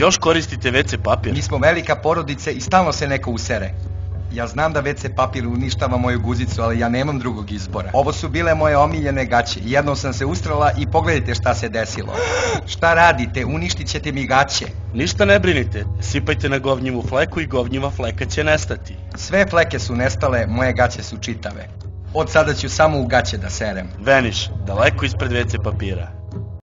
Još koristite WC papir? Mi smo velika porodica i stalno se neko usere. Ja znam da WC papir uništava moju guzicu, ali ja nemam drugog izbora. Ovo su bile moje omiljene gaće. Jednom sam se ustrala i pogledajte šta se desilo. Šta radite? Uništit ćete mi gaće. Ništa ne brinite, sipajte na govnjivu fleku i govnjiva fleka će nestati. Sve fleke su nestale, moje gaće su čitave. Od sada ću samo u gaće da serem. Veniš, daleko ispred WC papira.